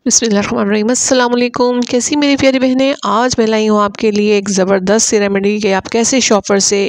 बिस्मिल्लाहिर्रहमानिर्रहीम। अस्सलाम वालेकुम। कैसी मेरी प्यारी बहनें, आज मैं लाई हूँ आपके लिए एक ज़बरदस्त सी रेमेडी कि आप कैसे शॉपर से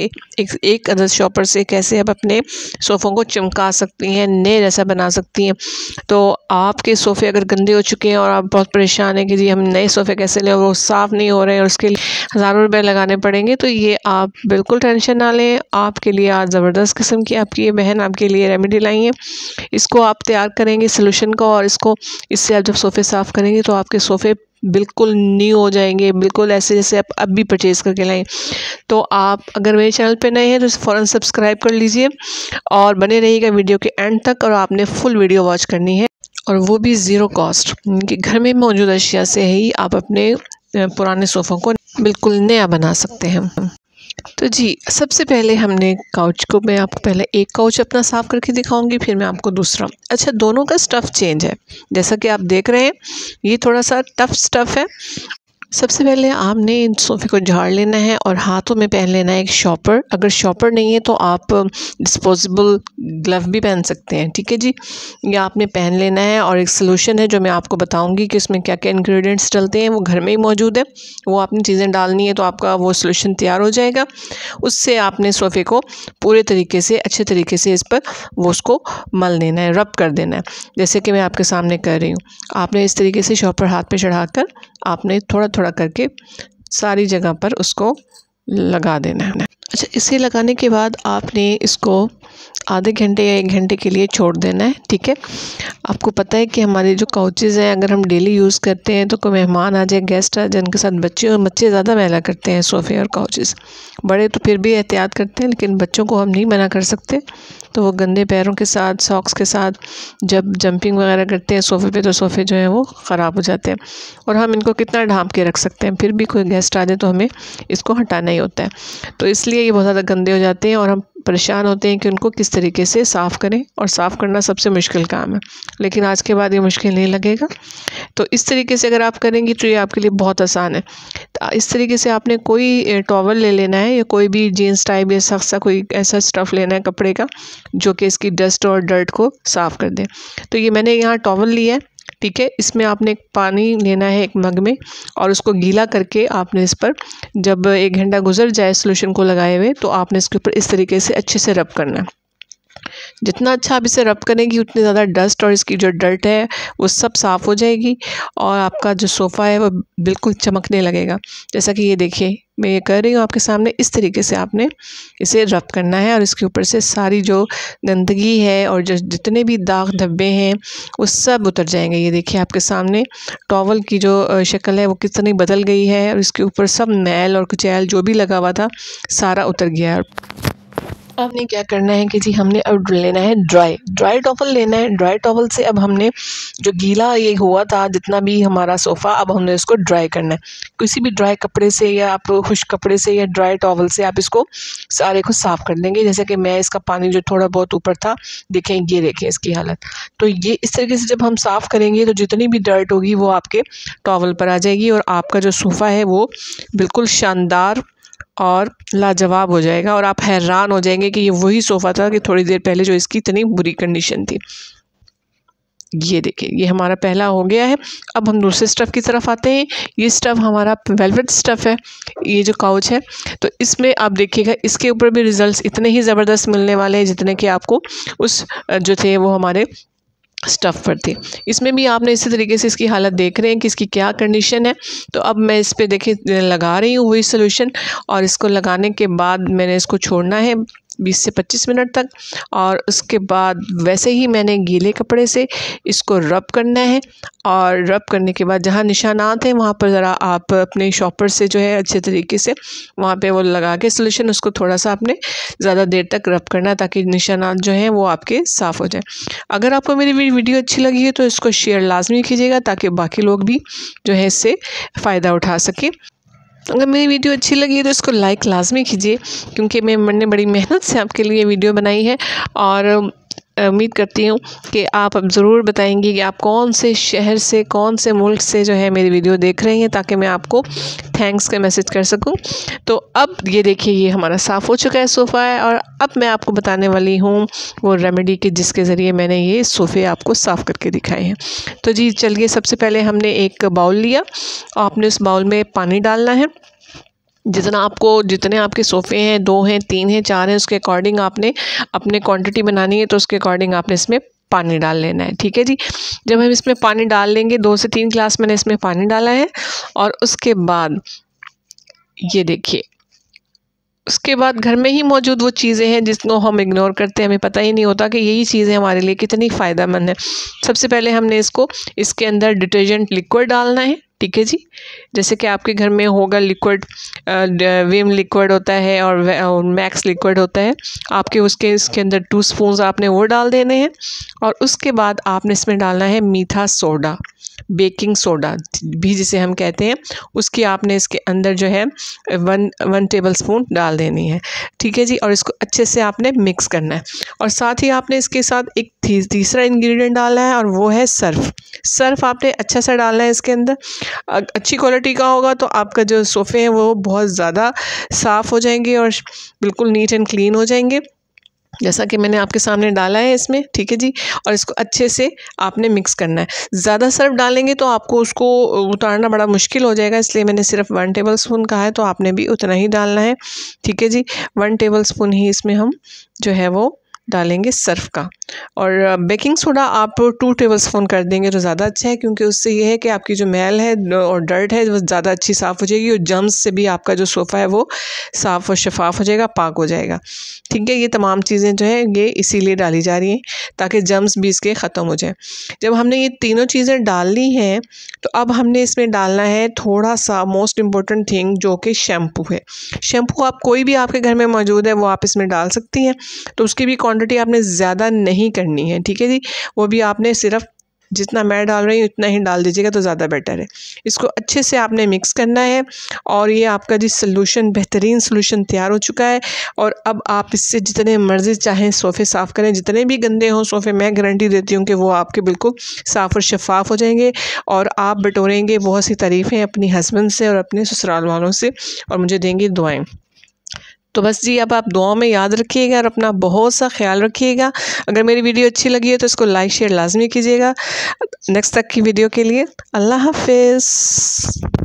एक अदद शॉपर से कैसे आप अपने सोफ़ों को चमका सकती हैं, नए जैसा बना सकती हैं। तो आपके सोफ़े अगर गंदे हो चुके हैं और आप बहुत परेशान हैं कि जी हम नए सोफ़े कैसे लें और वो साफ़ नहीं हो रहे हैं और उसके लिए हज़ारों रुपये लगाने पड़ेंगे, तो ये आप बिल्कुल टेंशन ना लें। आपके लिए आज ज़बरदस्त किस्म की आपकी ये बहन आपके लिए रेमेडी लाई है। इसको आप तैयार करेंगे सोल्यूशन को, और इससे आप जब सोफ़े साफ़ करेंगे तो आपके सोफ़े बिल्कुल न्यू हो जाएंगे, बिल्कुल ऐसे जैसे आप अब भी परचेज़ करके लाएं। तो आप अगर मेरे चैनल पे नए हैं तो फ़ौरन सब्सक्राइब कर लीजिए और बने रहिएगा वीडियो के एंड तक। और आपने फुल वीडियो वॉच करनी है, और वो भी ज़ीरो कॉस्ट कि घर में मौजूद अशिया से ही आप अपने पुराने सोफ़ों को बिल्कुल नया बना सकते हैं। तो जी, सबसे पहले हमने काउच को, मैं आपको पहले एक काउच अपना साफ़ करके दिखाऊंगी, फिर मैं आपको दूसरा। अच्छा, दोनों का स्टफ़ चेंज है, जैसा कि आप देख रहे हैं ये थोड़ा सा टफ़ स्टफ़ है। सबसे पहले आपने इन सोफ़े को झाड़ लेना है और हाथों में पहन लेना है एक शॉपर। अगर शॉपर नहीं है तो आप डिस्पोजेबल ग्लव भी पहन सकते हैं, ठीक है जी। ये आपने पहन लेना है, और एक सलूशन है जो मैं आपको बताऊंगी कि उसमें क्या क्या इंग्रेडिएंट्स डलते हैं, वो घर में ही मौजूद है। वो आपने चीज़ें डालनी है तो आपका वो सलूशन तैयार हो जाएगा। उससे आपने सोफ़े को पूरे तरीके से, अच्छे तरीके से इस पर वो उसको मल देना है, रब कर देना है, जैसे कि मैं आपके सामने कर रही हूँ। आपने इस तरीके से शॉपर हाथ पे चढ़ाकर आपने थोड़ा थोड़ा करके सारी जगह पर उसको लगा देना है। अच्छा, इसे लगाने के बाद आपने इसको आधे घंटे या 1 घंटे के लिए छोड़ देना है, ठीक है। आपको पता है कि हमारे जो काउचेज़ हैं, अगर हम डेली यूज़ करते हैं तो कोई मेहमान आ जाए, गेस्ट आ जाए, उनके साथ बच्चे ज़्यादा मैला करते हैं सोफ़े और काउचेज़। बड़े तो फिर भी एहतियात करते हैं, लेकिन बच्चों को हम नहीं मना कर सकते। तो वो गंदे पैरों के साथ, सॉक्स के साथ जब जंपिंग वगैरह करते हैं सोफ़े पे, तो सोफ़े जो हैं वो ख़राब हो जाते हैं। और हम इनको कितना ढांप के रख सकते हैं, फिर भी कोई गेस्ट आ जाए तो हमें इसको हटाना ही होता है। तो इसलिए ये बहुत ज़्यादा गंदे हो जाते हैं और हम परेशान होते हैं कि उनको किस तरीके से साफ़ करें, और साफ़ करना सबसे मुश्किल काम है, लेकिन आज के बाद ये मुश्किल नहीं लगेगा। तो इस तरीके से अगर आप करेंगी तो ये आपके लिए बहुत आसान है। तो इस तरीके से आपने कोई टॉवल ले लेना है, या कोई भी जीन्स टाइप या सख्त सा कोई ऐसा स्टफ़ लेना है कपड़े का जो कि इसकी डस्ट और डर्ट को साफ़ कर दे। तो ये मैंने यहाँ टॉवल लिया है, ठीक है। इसमें आपने पानी लेना है एक मग में, और उसको गीला करके आपने इस पर, जब 1 घंटा गुजर जाए सोल्यूशन को लगाए हुए, तो आपने इसके ऊपर इस तरीके से अच्छे से रब करना है। जितना अच्छा आप इसे रब करेंगी उतनी ज़्यादा डस्ट और इसकी जो डर्ट है वो सब साफ़ हो जाएगी, और आपका जो सोफ़ा है वो बिल्कुल चमकने लगेगा। जैसा कि ये देखिए मैं ये कर रही हूँ आपके सामने, इस तरीके से आपने इसे रब करना है, और इसके ऊपर से सारी जो गंदगी है और जो जितने भी दाग धब्बे हैं वो सब उतर जाएंगे। ये देखिए आपके सामने टॉवल की जो शक्ल है वो कितनी बदल गई है, और इसके ऊपर सब मैल और कुचैल जो भी लगा हुआ था सारा उतर गया है। आपने क्या करना है कि जी हमने अब लेना है ड्राई टॉवल लेना है। ड्राई टॉवल से अब हमने जो गीला ये हुआ था जितना भी हमारा सोफ़ा, अब हमने इसको ड्राई करना है। किसी भी ड्राई कपड़े से, या आप खुश्क कपड़े से, या ड्राई टॉवल से आप इसको सारे को साफ़ कर लेंगे। जैसे कि मैं इसका पानी जो थोड़ा बहुत ऊपर था, देखें ये देखें इसकी हालत। तो ये इस तरीके से जब हम साफ़ करेंगे तो जितनी भी डर्ट होगी वो आपके टॉवल पर आ जाएगी, और आपका जो सोफ़ा है वो बिल्कुल शानदार और लाजवाब हो जाएगा, और आप हैरान हो जाएंगे कि ये वही सोफ़ा था कि थोड़ी देर पहले जो इसकी इतनी बुरी कंडीशन थी। ये देखिए ये हमारा पहला हो गया है। अब हम दूसरे स्टफ़ की तरफ आते हैं। ये स्टफ़ हमारा वेलवेट स्टफ़ है, ये जो काउच है। तो इसमें आप देखिएगा इसके ऊपर भी रिज़ल्ट्स इतने ही ज़बरदस्त मिलने वाले हैं जितने कि आपको उस जो थे वो हमारे स्टफ़ पर थी। इसमें भी आपने इसी तरीके से इसकी हालत देख रहे हैं कि इसकी क्या कंडीशन है। तो अब मैं इस पे देखिए लगा रही हूँ वही सॉल्यूशन, और इसको लगाने के बाद मैंने इसको छोड़ना है 20 से 25 मिनट तक, और उसके बाद वैसे ही मैंने गीले कपड़े से इसको रब करना है। और रब करने के बाद जहाँ निशानात हैं वहाँ पर ज़रा आप अपने शॉपर से जो है अच्छे तरीके से वहाँ पे वो लगा के सॉल्यूशन, उसको थोड़ा सा आपने ज़्यादा देर तक रब करना है ताकि निशानात जो हैं वो आपके साफ़ हो जाए। अगर आपको मेरी वीडियो अच्छी लगी है तो इसको शेयर लाजमी कीजिएगा ताकि बाकी लोग भी जो है इससे फ़ायदा उठा सकें। अगर मेरी वीडियो अच्छी लगी है तो इसको लाइक लाजमी कीजिए, क्योंकि मैंने बड़ी मेहनत से आपके लिए वीडियो बनाई है, और उम्मीद करती हूँ कि आप अब ज़रूर बताएंगी कि आप कौन से शहर से, कौन से मुल्क से जो है मेरी वीडियो देख रही हैं, ताकि मैं आपको थैंक्स का मैसेज कर सकूं। तो अब ये देखिए, ये हमारा साफ़ हो चुका है सोफ़ा है, और अब मैं आपको बताने वाली हूँ वो रेमेडी की जिसके ज़रिए मैंने ये सोफ़े आपको साफ़ करके दिखाए हैं। तो जी चलिए, सबसे पहले हमने एक बाउल लिया, आपने उस बाउल में पानी डालना है। जितने आपके सोफ़े हैं, 2 हैं, 3 हैं, 4 हैं, उसके अकॉर्डिंग आपने अपने क्वांटिटी बनानी है, तो उसके अकॉर्डिंग आपने इसमें पानी डाल लेना है। ठीक है जी। जब हम इसमें पानी डाल लेंगे, 2 से 3 गिलास मैंने इसमें पानी डाला है, और उसके बाद ये देखिए, उसके बाद घर में ही मौजूद वो चीज़ें हैं जिसको हम इग्नोर करते हैं, हमें पता ही नहीं होता कि यही चीज़ें हमारे लिए कितनी फ़ायदेमंद है। सबसे पहले हमने इसके अंदर डिटर्जेंट लिक्विड डालना है। ठीक है जी। जैसे कि आपके घर में होगा लिक्विड, विम लिक्विड होता है और मैक्स लिक्विड होता है, आपके इसके अंदर 2 स्पून आपने वो डाल देने हैं। और उसके बाद आपने इसमें डालना है मीठा सोडा, बेकिंग सोडा भी जिसे हम कहते हैं, उसकी आपने इसके अंदर जो है 1 टेबल स्पून डाल देनी है। ठीक है जी। और इसको अच्छे से आपने मिक्स करना है, और साथ ही आपने इसके साथ एक तीसरा इंग्रेडिएंट डालना है, और वो है सर्फ। सर्फ आपने अच्छा सा डालना है इसके अंदर। अच्छी क्वालिटी का होगा तो आपका जो सोफ़े हैं वो बहुत ज़्यादा साफ़ हो जाएंगे और बिल्कुल नीट एंड क्लीन हो जाएंगे, जैसा कि मैंने आपके सामने डाला है इसमें। ठीक है जी। और इसको अच्छे से आपने मिक्स करना है। ज़्यादा सर्फ डालेंगे तो आपको उसको उतारना बड़ा मुश्किल हो जाएगा, इसलिए मैंने सिर्फ 1 टेबल स्पून कहा है, तो आपने भी उतना ही डालना है। ठीक है जी। 1 टेबल स्पून ही इसमें हम जो है वो डालेंगे सर्फ का। और बेकिंग सोडा आप 2 टेबल स्पून कर देंगे तो ज़्यादा अच्छा है, क्योंकि उससे ये है कि आपकी जो मैल है और डर्ट है वो ज़्यादा अच्छी साफ़ हो जाएगी, और जर्म्स से भी आपका जो सोफ़ा है वो साफ़ और शफाफ हो जाएगा, पाक हो जाएगा। ठीक है। ये तमाम चीज़ें जो है ये इसीलिए डाली जा रही हैं ताकि जर्म्स भी इसके ख़त्म हो जाए। जब हमने ये तीनों चीज़ें डाल ली हैं, तो अब हमने इसमें डालना है थोड़ा सा मोस्ट इम्पॉर्टेंट थिंग, जो कि शैम्पू है। शैम्पू आप कोई भी आपके घर में मौजूद है वो आप इसमें डाल सकती हैं, तो उसकी भी क्वांटिटी आपने ज़्यादा नहीं करनी है। ठीक है जी। वो भी आपने सिर्फ जितना मैं डाल रही हूँ उतना ही डाल दीजिएगा तो ज़्यादा बेटर है। इसको अच्छे से आपने मिक्स करना है, और ये आपका जी सलूशन, बेहतरीन सलूशन तैयार हो चुका है। और अब आप इससे जितने मर्ज़ी चाहें सोफ़े साफ़ करें, जितने भी गंदे हों सोफ़े, मैं गारंटी देती हूँ कि वो आपके बिल्कुल साफ़ और शफाफ हो जाएंगे, और आप बटोरेंगे बहुत सी तारीफ़ें अपनी हस्बैंड से और अपने ससुराल वालों से, और मुझे देंगी दुआएँ। तो बस जी, अब आप दुआओं में याद रखिएगा और अपना बहुत सा ख्याल रखिएगा। अगर मेरी वीडियो अच्छी लगी है तो इसको लाइक शेयर लाजमी कीजिएगा। नेक्स्ट तक की वीडियो के लिए अल्लाह हाफ़िज़।